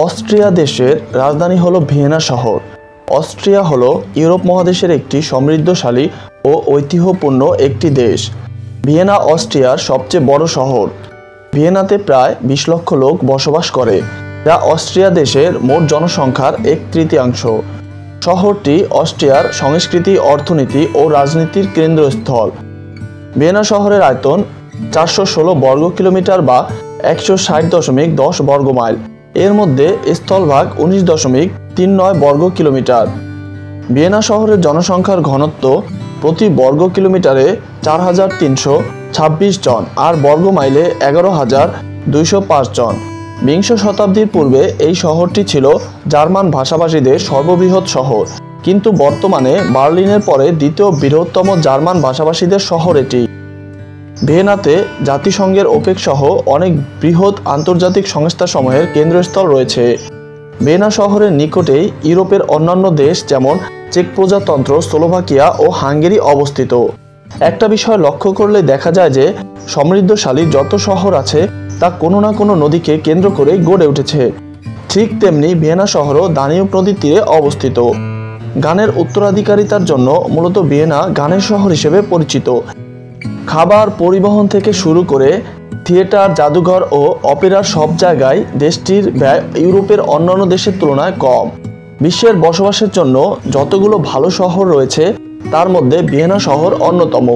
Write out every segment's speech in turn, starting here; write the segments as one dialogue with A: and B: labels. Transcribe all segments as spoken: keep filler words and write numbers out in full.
A: Austria দেশের রাজধানী হলো ভিয়েনা শহর। অস্ট্রিয়া হলো ইউরোপ মহাদেশের একটি সমৃদ্ধশালী ও ঐতিহ্যপূর্ণ একটি দেশ। ভিয়েনা অস্ট্রিয়ার সবচেয়ে বড় শহর। ভিয়েনাতে প্রায় বিশ লক্ষ লোক বসবাস করে, যা অস্ট্রিয়া দেশের মোট জনসংখ্যার এক তৃতীয়াংশ। শহরটি অস্ট্রিয়ার সংস্কৃতি, অর্থনীতি ও রাজনীতির কেন্দ্রস্থল। ভিয়েনা শহরের আয়তন চারশো ষোলো বর্গ কিলোমিটার বা একশো ষাট দশমিক দশ বর্গ মাইল। এর মধ্যে স্থলভাগ উনিশ দশমিক তিন নয় বর্গ কিলোমিটার। ভিয়েনা শহরের জনসংখ্যার ঘনত্ব প্রতি বর্গ কিলোমিটারে চার হাজার তিনশো ছাব্বিশ জন আর বর্গ মাইলে এগারো হাজার দুইশো পাঁচ জন। বিংশ শতাব্দীর পূর্বে এই শহরটি ছিল জার্মান ভাষাভাষীদের সর্ববৃহৎ শহর, কিন্তু বর্তমানে বার্লিনের পরে দ্বিতীয় বৃহত্তম জার্মান ভাষাভাষীদের শহর এটি। ভিয়েনাতে জাতিসংঘের ওপেক সহ অনেক বৃহৎ আন্তর্জাতিক সংস্থাসমূহের কেন্দ্রস্থল রয়েছে। ভিয়েনা শহরের নিকটেই ইউরোপের অন্যান্য দেশ যেমন চেক প্রজাতন্ত্র, স্লোভাকিয়া ও হাঙ্গেরি অবস্থিত। একটা বিষয় লক্ষ্য করলে দেখা যায় যে সমৃদ্ধশালী যত শহর আছে তা কোনো না কোনো নদীকে কেন্দ্র করে গড়ে উঠেছে। ঠিক তেমনি ভিয়েনা শহরও দানিউব নদীর তীরে অবস্থিত। গানের উত্তরাধিকারিতার জন্য মূলত ভিয়েনা গানের শহর হিসেবে পরিচিত। খাবার, পরিবহন থেকে শুরু করে থিয়েটার, জাদুঘর ও অপেরার সব জায়গায় দেশটির ব্যয় ইউরোপের অন্যান্য দেশের তুলনায় কম। বিশ্বের বসবাসের জন্য যতগুলো ভালো শহর রয়েছে তার মধ্যে ভিয়েনা শহর অন্যতম।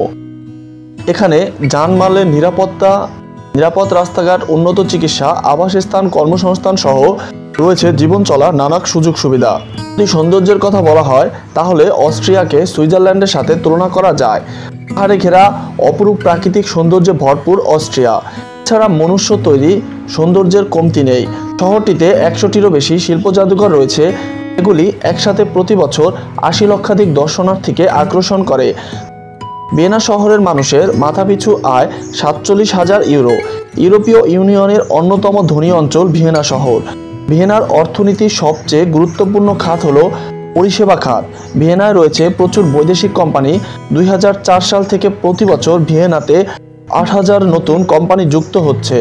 A: এখানে যানমালের নিরাপত্তা, নিরাপদ রাস্তাঘাট, উন্নত চিকিৎসা, আবাসস্থান, কর্মসংস্থান সহ রয়েছে জীবন চলার নানা সুযোগ সুবিধা। যদি সৌন্দর্যের কথা বলা হয় তাহলে অস্ট্রিয়াকে সুইজারল্যান্ডের সাথে তুলনা করা যায়। পাহাড়ে ঘেরা অপরূপ প্রাকৃতিক সৌন্দর্যে ভরপুর অস্ট্রিয়া। এছাড়া মনুষ্য তৈরি সৌন্দর্যের কমতি নেই। শহরটিতে একশোটিরও বেশি শিল্প জাদুঘর রয়েছে, এগুলি একসাথে প্রতি বছর আশি লক্ষাধিক দর্শনার্থীকে আকর্ষণ করে। ভিয়েনা শহরের মানুষের মাথাপিছু আয় সাতচল্লিশ হাজার ইউরো। ইউরোপীয় ইউনিয়নের অন্যতম ধনী অঞ্চল ভিয়েনা শহর। ভিয়েনার অর্থনীতির সবচেয়ে গুরুত্বপূর্ণ খাত হলো পরিষেবা খাত। ভিয়েনায় রয়েছে প্রচুর বৈদেশিক কোম্পানি। দুই হাজার চার সাল থেকে প্রতি বছর ভিয়েনাতে আট হাজার নতুন কোম্পানি যুক্ত হচ্ছে।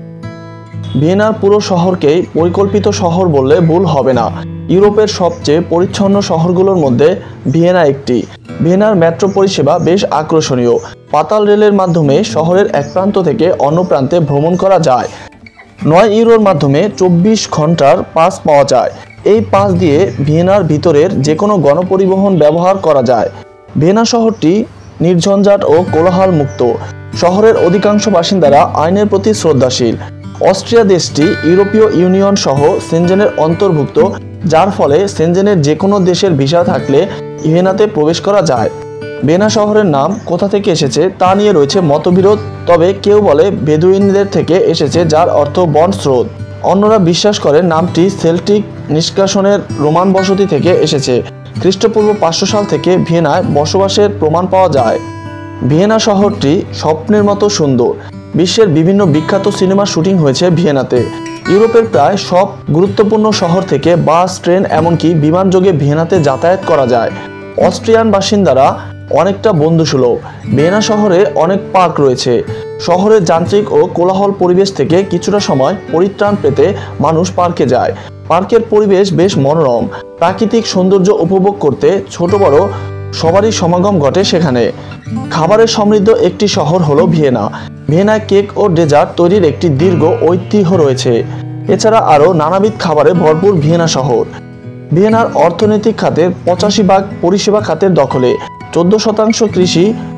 A: ভিয়েনার পুরো শহরকেই পরিকল্পিত শহর বললে ভুল হবে না। ইউরোপের সবচেয়ে পরিচ্ছন্ন শহরগুলোর মধ্যে ভিয়েনা একটি। ভিয়েনার মেট্রো পরিষেবা বেশ আকর্ষণীয়। পাতাল রেলের মাধ্যমে শহরের এক প্রান্ত থেকে অন্য প্রান্তে ভ্রমণ করা যায়। নয় ইউরোর মাধ্যমে চব্বিশ ঘন্টার পাস পাওয়া যায়। এই পাস দিয়ে ভিয়েনার ভিতরের যে কোনো গণপরিবহন ব্যবহার করা যায়। ভিয়েনা শহরটি নির্ঝঞ্ঝাট ও কোলাহল মুক্ত। শহরের অধিকাংশ বাসিন্দারা আইনের প্রতি শ্রদ্ধাশীল। অস্ট্রিয়া দেশটি ইউরোপীয় ইউনিয়ন সহ সেনজেনের অন্তর্ভুক্ত, যার ফলে সেনজেনের যে কোনো দেশের ভিসা থাকলে ভিয়েনাতে প্রবেশ করা যায়। ভিয়েনা শহরের নাম কোথা থেকে এসেছে তা নিয়ে রয়েছে মতবিরোধ, তবে কেউ বলে বেদুইনদের থেকে এসেছে, যার অর্থ বন স্রোত। অন্যরা বিশ্বাস করে নামটি সেল্টিক নিষ্কাশনের রোমান বসতি থেকে এসেছে। খ্রিস্টপূর্ব পাঁচশো সাল থেকে ভিয়েনায় বসবাসের প্রমাণ পাওয়া যায়। ভিয়েনা শহরটি স্বপ্নের মতো সুন্দর। বিশ্বের বিভিন্ন বিখ্যাত সিনেমার শুটিং হয়েছে ভিয়েনাতে। ইউরোপের প্রায় সব গুরুত্বপূর্ণ শহর থেকে বাস, ট্রেন এমনকি বিমানযোগে ভিয়েনাতে যাতায়াত করা যায়। অস্ট্রিয়ান বাসিন্দারা অনেকটা বন্ধুসুলভ। ভিয়েনা শহরে অনেক পার্ক রয়েছে। শহরের যান্ত্রিক ও কোলাহল পরিবেশ থেকে কিছুটা সময় পরিত্রাণ পেতে মানুষ পার্কে যায়। পার্কের পরিবেশ বেশ মনোরম। প্রাকৃতিক সৌন্দর্য উপভোগ করতে ছোট বড় সবারই সমাগম ঘটে সেখানে। খাবারের সমৃদ্ধ একটি শহর হলো ভিয়েনা। ভিয়েনায় কেক ও ডেজার্ট তৈরির একটি দীর্ঘ ঐতিহ্য রয়েছে। এছাড়া আরও নানাবিধ খাবারে ভরপুর ভিয়েনা শহর। ভিয়েনার অর্থনৈতিক খাতের পঁচাশি ভাগ পরিষেবা খাতের দখলে। চোদ্দ শতাংশ কৃষি